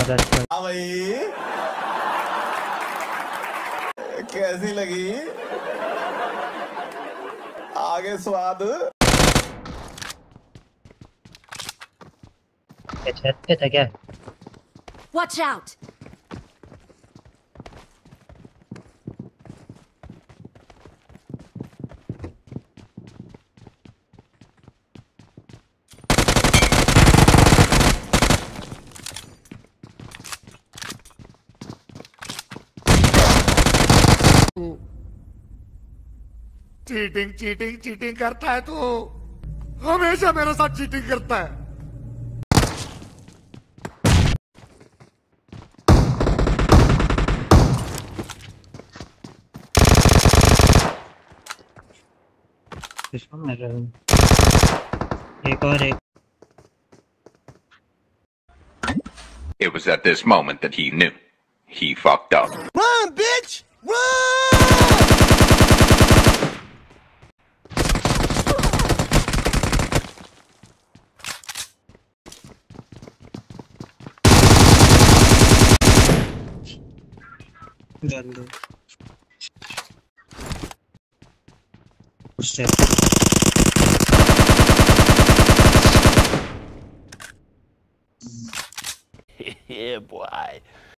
हाँ भाई, कैसी लगी आगे स्वाद? छत पे था क्या? Watch out! Cheating cheating cheating करता है तू, हमेशा मेरे साथ चीटिंग करता है। किसको मार रहा हूँ? एक और एक। It was at this moment that he knew. He fucked up. Run, bitch! Run! डाल दो। उससे Yeah, boy.